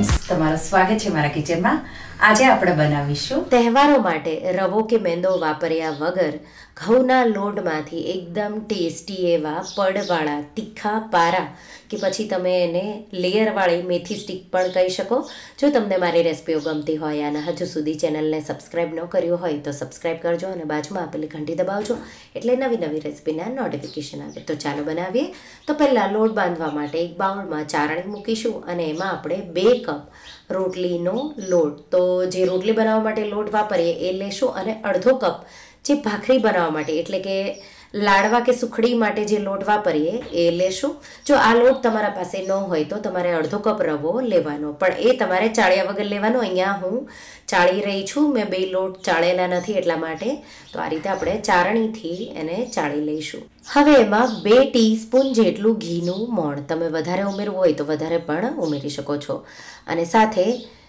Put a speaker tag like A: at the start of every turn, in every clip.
A: Friends, તમારું સ્વાગત છે મારા કિચનમાં. આજે આપણે બનાવીશું
B: તહેવારો માટે રવો કે મેંદો વાપર્યા વગર ઘઉંના લોટમાંથી એકદમ ટેસ્ટી એવા પડવાળા તીખા પારા કે પછી તમે એને લેયરવાળી મેથી સ્ટીક પણ કહી શકો. જો તમને મારી રેસિપીઓ ગમતી હોય અને હજુ સુધી ચેનલને સબસ્ક્રાઈબ ન કર્યું હોય તો સબસ્ક્રાઈબ કરજો અને બાજુમાં આપેલી ઘંટી દબાવજો એટલે નવી નવી રેસિપીના નોટિફિકેશન આવે. તો ચાલો બનાવીએ. તો પહેલાં લોટ બાંધવા માટે એક બાઉલમાં ચારણી મૂકીશું અને એમાં આપણે 2 કપ રોટલીનો લોટ, તો જે રોટલી બનાવવા માટે લોટ વાપરીએ એ લેશું અને અડધો કપ જે ભાખરી બનાવવા માટે એટલે કે લાડવા કે સુખડી માટે જે લોટ વાપરીએ એ લેશું. જો આ લોટ તમારા પાસે ન હોય તો તમારે અડધો કપ રવો લેવાનો, પણ એ તમારે ચાળ્યા વગર લેવાનો. અહીંયા હું ચાળી રહી છું, મેં 2 લોટ ચાળેલા નથી એટલા માટે. તો આ રીતે આપણે ચારણીથી એને ચાળી લઈશું. હવે એમાં 2 ટીસ્પૂન જેટલું ઘીનું મોણ, તમે વધારે ઉમેરવું હોય તો વધારે પણ ઉમેરી શકો છો. અને સાથે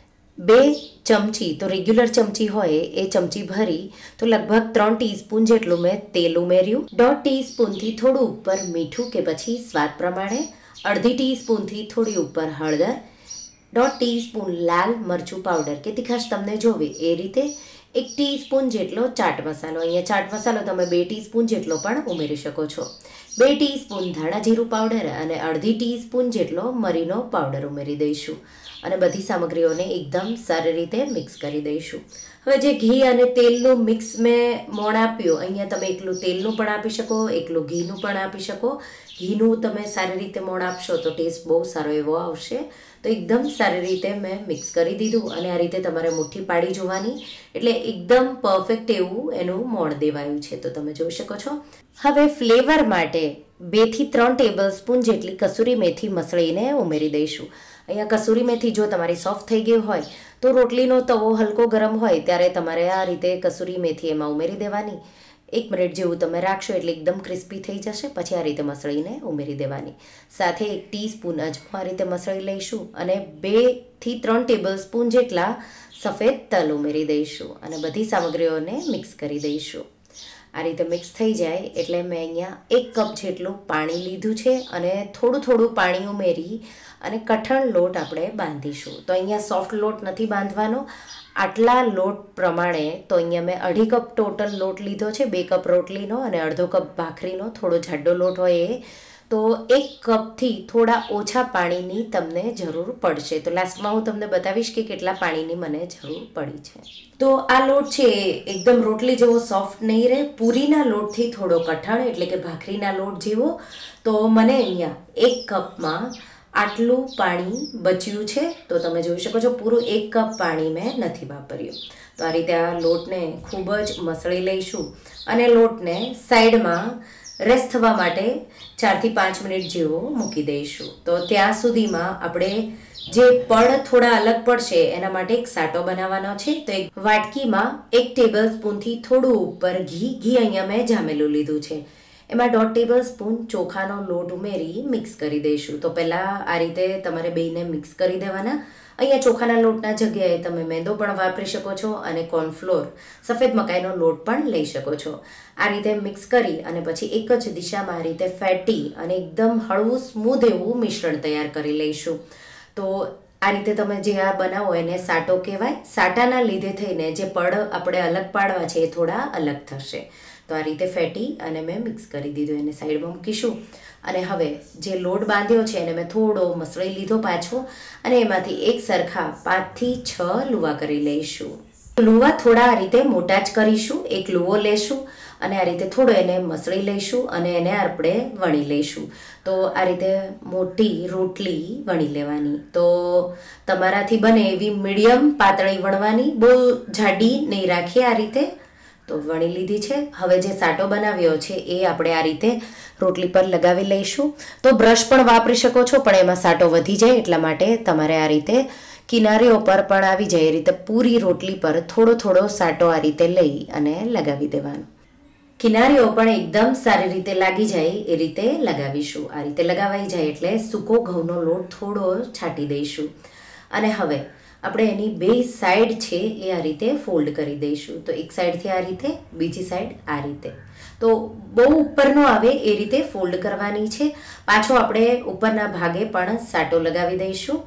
B: 2 ચમચી, તો રેગ્યુલર ચમચી હોય એ ચમચી ભરી તો લગભગ 3 ટીસ્પૂન જેટલું મેં તેલ ઉમેર્યું. 1/2 ટીસ્પૂનથી થોડું ઉપર મીઠું કે પછી સ્વાદ પ્રમાણે, 1/2 ટીસ્પૂનથી થોડી ઉપર હળદર, 1/2 ટીસ્પૂન લાલ મરચું પાવડર કે તીખાશ તમને જોવે એ રીતે, 1 ટીસ્પૂન જેટલો ચાટ મસાલો. અહીંયા ચાટ મસાલો તમે 2 ટીસ્પૂન જેટલો પણ ઉમેરી શકો છો. 2 ટીસ્પૂન ધાણા જીરું પાવડર અને 1/2 ટીસ્પૂન જેટલો મરીનો પાવડર ઉમેરી દઈશું અને બધી સામગ્રીઓને એકદમ સારી રીતે મિક્સ કરી દઈશું. હવે જે ઘી અને તેલનું મિક્સ મેં મોણ આપ્યું, અહીંયા તમે એકલું તેલનું પણ આપી શકો, એકલું ઘીનું પણ આપી શકો. ઘીનું તમે સારી રીતે મોણ આપશો તો ટેસ્ટ બહુ સારો એવો આવશે. તો એકદમ સારી રીતે મેં મિક્સ કરી દીધું અને આ રીતે તમારે મુઠ્ઠી પાડી જોવાની એટલે એકદમ પરફેક્ટ એવું એનું મોણ દેવાયું છે, તો તમે જોઈ શકો છો. હવે ફ્લેવર માટે 2 થી 3 ટેબલ સ્પૂન જેટલી કસૂરી મેથી મસળીને ઉમેરી દઈશું. અહીંયા કસૂરી મેથી જો તમારી સોફ્ટ થઈ ગઈ હોય તો રોટલીનો તવો હલકો ગરમ હોય ત્યારે તમારે આ રીતે કસૂરી મેથી એમાં ઉમેરી દેવાની. 1 મિનિટ જેવું તમે રાખશો એટલે એકદમ ક્રિસ્પી થઈ જશે. પછી આ રીતે મસળીને ઉમેરી દેવાની. સાથે 1 ટીસ્પૂન અજમો આ રીતે મસળી લઈશું અને 2 થી 3 ટેબલ સ્પૂન જેટલા સફેદ તલ ઉમેરી દઈશું અને બધી સામગ્રીઓને મિક્સ કરી દઈશું. આ રીતે મિક્સ થઈ જાય એટલે મેં અહીંયા 1 કપ જેટલું પાણી લીધું છે અને થોડું પાણી ઉમેરી અને કઠણ લોટ આપણે બાંધીશું. તો અહીંયા સોફ્ટ લોટ નથી બાંધવાનો. આટલા લોટ પ્રમાણે તો અહીંયા મેં 2.5 કપ ટોટલ લોટ લીધો છે. 2 કપ રોટલીનો અને અડધો કપ ભાખરીનો, થોડો જાડો લોટ હોય એ. તો 1 કપથી થોડા ઓછા પાણીની તમને જરૂર પડશે. તો લાસ્ટમાં હું તમને બતાવીશ કે કેટલા પાણીની મને જરૂર પડી છે. તો આ લોટ છે એકદમ રોટલી જેવો સોફ્ટ નહીં રહે, પૂરીના લોટથી થોડો કઠણ એટલે કે ભાખરીના લોટ જેવો. તો મને અહીંયા 1 કપમાં આટલું પાણી બચ્યું છે. તો તમે જોઈ શકો છો પૂરું 1 કપ પાણી મેં નથી વાપર્યું. તો આ રીતે આ લોટને ખૂબ જ મસળી લઈશું અને લોટને સાઈડમાં રેસ્ટ થવા માટે 4 થી 5 મિનિટ જેવો મૂકી દઈશું. તો ત્યાં સુધીમાં આપણે જે પડ થોડા અલગ પડશે એના માટે એક સાટો બનાવવાનો છે. તો એક વાટકીમાં 1 ટેબલ સ્પૂનથી થોડું ઉપર ઘી અહીંયા મેં જામેલું લીધું છે. એમાં 1/2 ટેબલ સ્પૂન ચોખાનો લોટ ઉમેરી મિક્સ કરી દઈશું. તો પહેલાં આ રીતે તમારે બેયને મિક્સ કરી દેવાના. અહીંયા ચોખાના લોટના જગ્યાએ તમે મેંદો પણ વાપરી શકો છો અને કોર્નફ્લોર સફેદ મકાઈનો લોટ પણ લઈ શકો છો. આ રીતે મિક્સ કરી અને પછી એક જ દિશામાં આ રીતે ફેટી અને એકદમ હળવું સ્મૂધ એવું મિશ્રણ તૈયાર કરી લઈશું. તો આ રીતે તમે જે આ બનાવો એને સાટો કહેવાય. સાટાના લીધે થઈને જે પડ આપણે અલગ પાડવા છે એ થોડા અલગ થશે. તો આ રીતે ફેટી અને મેં મિક્સ કરી દીધું, એને સાઈડમાં મૂકીશું. અને હવે જે લોટ બાંધ્યો છે એને મેં થોડો મસળી લીધો પાછો અને એમાંથી એક સરખા 5 થી 6 લુવા કરી લઈશું. લુવા થોડા આ રીતે મોટા જ કરીશું. એક લુવો લેશું અને આ રીતે થોડો એને મસળી લઈશું અને એને આપણે વણી લઈશું. તો આ રીતે મોટી રોટલી વણી લેવાની. તો તમારાથી બને એવી મીડિયમ પાતળી વણવાની, બહુ જાડી નહીં રાખીએ. આ રીતે તો વણી લીધી છે. હવે જે સાટો બનાવ્યો છે એ આપણે આ રીતે રોટલી પર લગાવી લઈશું. તો બ્રશ પણ વાપરી શકો છો, પણ એમાં સાટો વધી જાય એટલા માટે તમારે આ રીતે કિનારીઓ પર પણ આવી જાય એ રીતે પૂરી રોટલી પર થોડો સાટો આ રીતે લઈ અને લગાવી દેવાનો. કિનારીઓ પણ એકદમ સારી રીતે લાગી જાય એ રીતે લગાવીશું. આ રીતે લગાવાઈ જાય એટલે સૂકો ઘઉંનો લોટ થોડો છાંટી દઈશું અને હવે આપણે એની 2 સાઈડ છે એ આ રીતે ફોલ્ડ કરી દઈશું. તો એક સાઈડથી આ રીતે, બીજી સાઈડ આ રીતે. તો બહુ ઉપર ન આવે એ રીતે ફોલ્ડ કરવાની છે. પાછો આપણે ઉપરના ભાગે પણ સાટો લગાવી દઈશું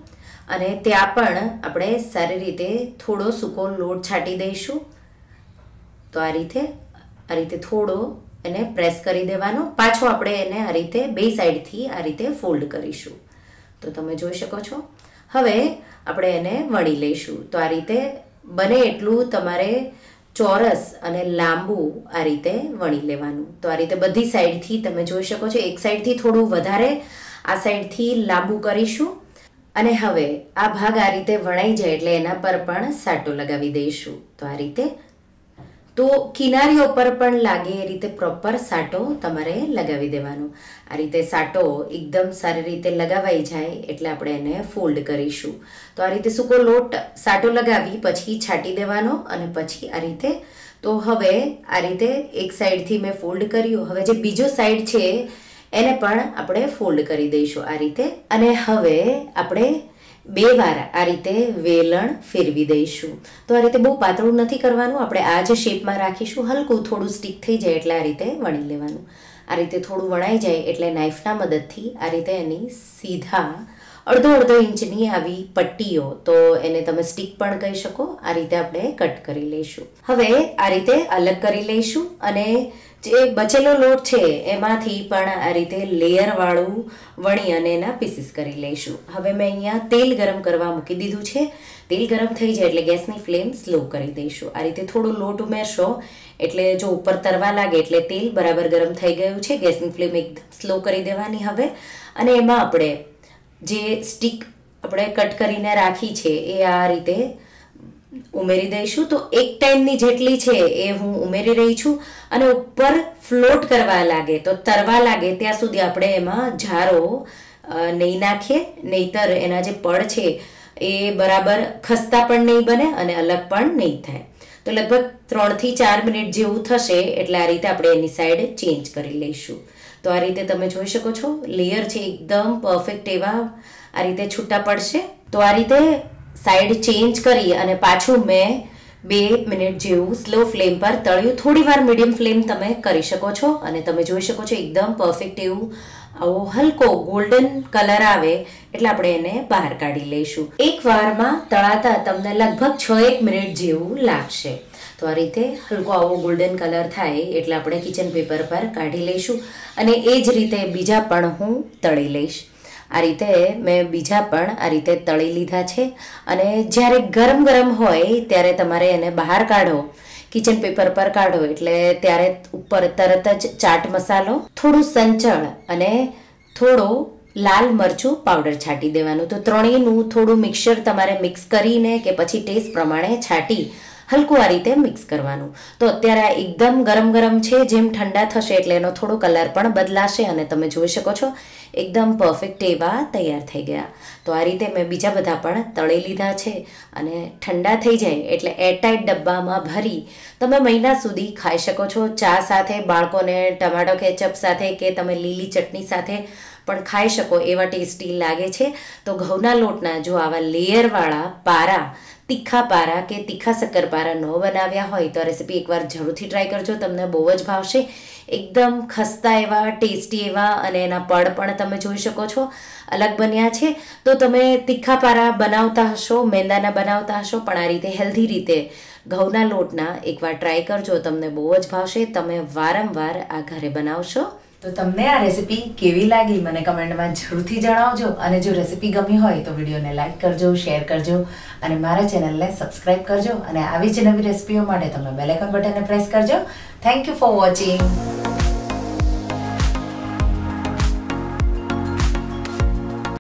B: અને ત્યાં પણ આપણે સારી રીતે થોડો સૂકો લોટ છાંટી દઈશું. તો આ રીતે થોડો એને પ્રેસ કરી દેવાનો. પાછો આપણે એને આ રીતે બે સાઈડથી આ રીતે ફોલ્ડ કરીશું. તો તમે જોઈ શકો છો. હવે આપણે એને વણી લઈશું. તો આ રીતે બને એટલું તમારે ચોરસ અને લાંબુ આ રીતે વણી લેવાનું. તો આ રીતે બધી સાઈડથી તમે જોઈ શકો છો. એક સાઈડથી થોડું વધારે, આ સાઈડથી લાંબુ કરીશું. અને હવે આ ભાગ આ રીતે વણાઈ જાય એટલે એના પર પણ સાટો લગાવી દઈશું. તો આ રીતે તો કિનારીઓ પર પણ લાગે એ રીતે પ્રોપર સાટો તમારે લગાવી દેવાનો. આ રીતે સાટો એકદમ સારી રીતે લગાવાઈ જાય એટલે આપણે એને ફોલ્ડ કરીશું. તો આ રીતે સૂકો લોટ સાટો લગાવી પછી છાંટી દેવાનો અને પછી આ રીતે. તો હવે આ રીતે એક સાઈડથી મેં ફોલ્ડ કર્યું. હવે જે બીજો સાઈડ છે એને પણ આપણે ફોલ્ડ કરી દઈશું આ રીતે. અને હવે આપણે બે વાર આ રીતે વેલણ ફેરવી દઈશું. તો આ રીતે બહુ પાતળું નથી કરવાનું, આપણે આ જ શેપમાં રાખીશું. હલકું થોડું સ્ટીક થઈ જાય એટલે આ રીતે વણી લેવાનું. આ રીતે થોડું વણાઈ જાય એટલે નાઈફના મદદથી આ રીતે એની સીધા અડધો ઇંચની આવી પટ્ટીઓ, તો એને તમે સ્ટીક પણ કહી શકો, આ રીતે આપણે કટ કરી લઈશું. હવે આ રીતે અલગ કરી લઈશું અને જે બચેલો લોટ છે એમાંથી પણ આ રીતે લેયરવાળું વણી અને એના પીસીસ કરી લઈશું. હવે મેં અહીંયા તેલ ગરમ કરવા મૂકી દીધું છે. તેલ ગરમ થઈ જાય એટલે ગેસની ફ્લેમ સ્લો કરી દઈશું. આ રીતે થોડો લોટ ઉમેરશો એટલે જો ઉપર તરવા લાગે એટલે તેલ બરાબર ગરમ થઈ ગયું છે. ગેસની ફ્લેમ એકદમ સ્લો કરી દેવાની હવે. અને એમાં આપણે જે સ્ટીક આપણે કટ કરીને રાખી છે એ આ રીતે ઉમેરી દઈશું. તો એક ટાઈમની જેટલી છે એ હું ઉમેરી રહી છું. અને ઉપર ફ્લોટ કરવા લાગે, તો તરવા લાગે ત્યાં સુધી આપણે એમાં જારો નહીં નાખીએ, નહીતર એના જે પડ છે એ બરાબર ખસ્તા પણ નહીં બને અને અલગ પણ નહીં થાય. તો લગભગ 3 થી 4 મિનિટ જેવું થશે એટલે આ રીતે આપણે એની સાઈડ ચેન્જ કરી લઈશું. તો આ રીતે તમે જોઈ શકો છો લેયર છે એકદમ પરફેક્ટ એવા આ રીતે છૂટા પડશે. તો આ રીતે સાઈડ ચેન્જ કરી અને પાછું મેં 2 મિનિટ જેવું સ્લો ફ્લેમ પર તળ્યું. થોડી વાર મીડિયમ ફ્લેમ તમે કરી શકો છો અને તમે જોઈ શકો છો એકદમ પરફેક્ટ એવું આવો હલકો ગોલ્ડન કલર આવે એટલે આપણે એને બહાર કાઢી લઈશું. એક વારમાં તળાતા તમને લગભગ 6-1 મિનિટ જેવું લાગશે. તો આ રીતે હલકો આવો ગોલ્ડન કલર થાય એટલે આપણે કિચન પેપર પર કાઢી લઈશું. અને એ જ રીતે બીજા પણ હું તળી લઈશ. આ રીતે મેં બીજા પણ આ રીતે તળી લીધા છે. અને જ્યારે ગરમ ગરમ હોય ત્યારે તમારે એને બહાર કાઢો, કિચન પેપર પર કાઢો એટલે ત્યારે ઉપર તરત જ ચાટ મસાલો, થોડું સંચળ અને થોડો લાલ મરચું પાવડર છાંટી દેવાનું. તો ત્રણેયનું થોડું મિક્સર તમારે મિક્સ કરીને કે પછી ટેસ્ટ પ્રમાણે છાંટી હલકું આ રીતે મિક્સ કરવાનું. તો અત્યારે આ એકદમ ગરમ ગરમ છે. જેમ ઠંડા થશે એટલે એનો થોડો કલર પણ બદલાશે અને તમે જોઈ શકો છો એકદમ પરફેક્ટ એવા તૈયાર થઈ ગયા. તો આ રીતે મેં બીજા બધા પણ તળી લીધા છે અને ઠંડા થઈ જાય એટલે એરટાઈટ ડબ્બામાં ભરી તમે મહિના સુધી ખાઈ શકો છો. ચા સાથે, બાળકોને ટમાટો કેચઅપ સાથે કે તમે લીલી ચટણી સાથે પણ ખાઈ શકો એવા ટેસ્ટી લાગે છે. તો ઘઉંના લોટના જો આવા લેયરવાળા પારા, તીખા પારા કે તીખા શક્કરપારા ન બનાવ્યા હોય તો રેસીપી એકવાર જરૂરથી ટ્રાય કરજો, તમને બહુ જ ભાવશે. એકદમ ખસ્તા એવા, ટેસ્ટી એવા અને એના પડ પણ તમે જોઈ શકો છો અલગ બન્યા છે. તો તમે તીખા પારા બનાવતા હશો, મેંદાના બનાવતા હશો, પણ આ રીતે હેલ્ધી રીતે ઘઉંના લોટના એકવાર ટ્રાય કરજો, તમને બહુ જ ભાવશે. તમે વારંવાર આ ઘરે બનાવશો.
A: તો તમને આ રેસીપી કેવી લાગી મને કમેન્ટમાં જરૂરથી જણાવજો. અને જો રેસીપી ગમી હોય તો વિડીયોને લાઈક કરજો, શેર કરજો અને મારા ચેનલને સબસ્ક્રાઈબ કરજો. અને આવી જ નવી રેસીપીઓ માટે તમે બેલ આઇકન બટનને પ્રેસ કરજો. Thank you for watching.